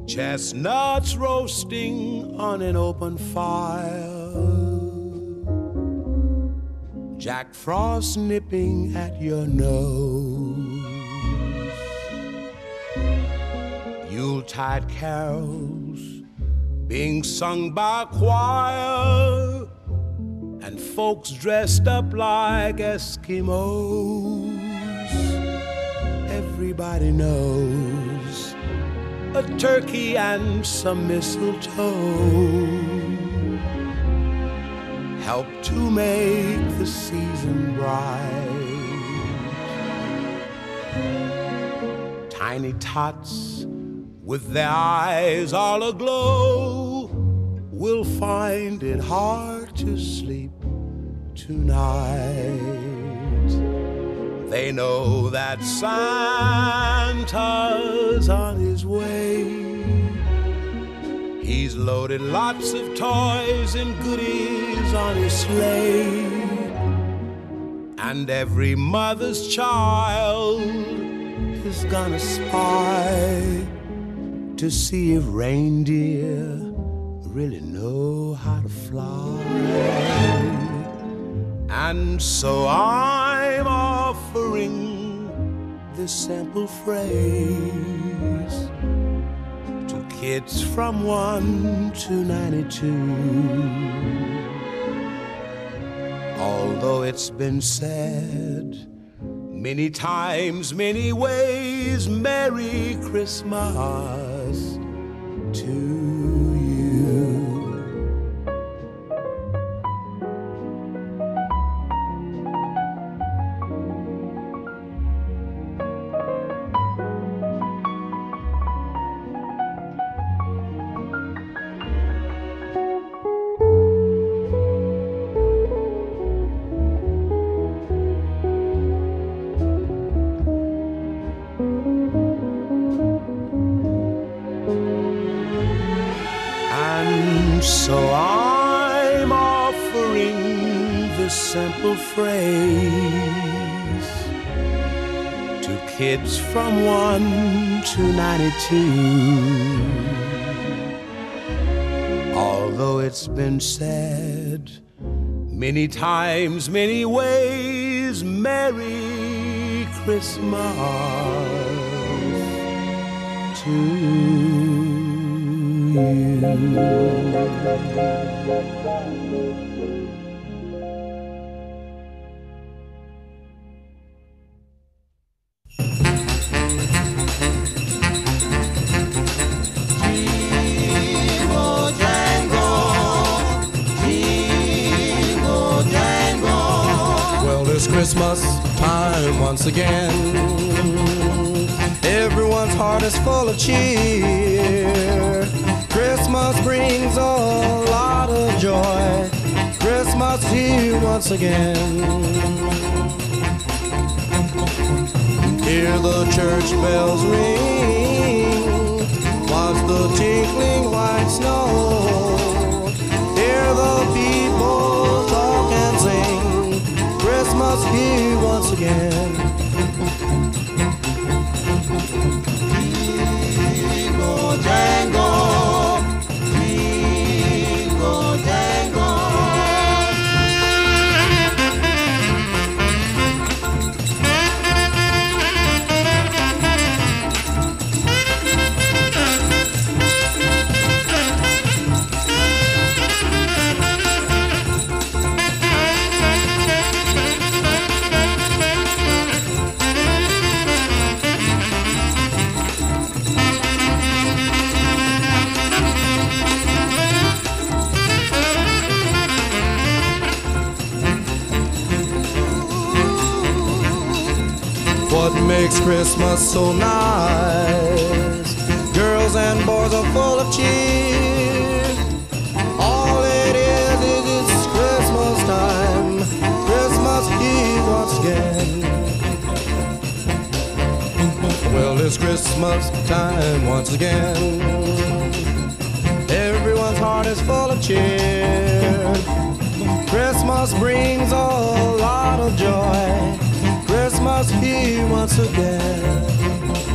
Chestnuts roasting on an open fire, Jack Frost nipping at your nose, Yuletide carols being sung by a choir, and folks dressed up like Eskimos. Everybody knows a turkey and some mistletoe help to make the season bright. Tiny tots with their eyes all aglow will find it hard to sleep tonight. They know that Santa's on his way. He's loaded lots of toys and goodies on his sleigh, and every mother's child is gonna spy to see if reindeer really know how to fly. And so I'm offering this simple phrase to kids from 1 to 92. Although it's been said many times, many ways, Merry Christmas to you. So I'm offering this simple phrase to kids from 1 to 92. Although it's been said many times, many ways, Merry Christmas to you. Well, it's Christmas time once again. Everyone's heart is full of cheer. Christmas brings a lot of joy. Christmas here once again. Hear the church bells ring, watch the tinkling white snow. Hear the people talk and sing. Christmas here once again. Jingle jangle, jingle jangle. What makes Christmas so nice? Girls and boys are full of cheer. All it is it's Christmas time. Christmas here once again. Well, it's Christmas time once again. Everyone's heart is full of cheer. Christmas brings a lot of joy. Christmas here once again.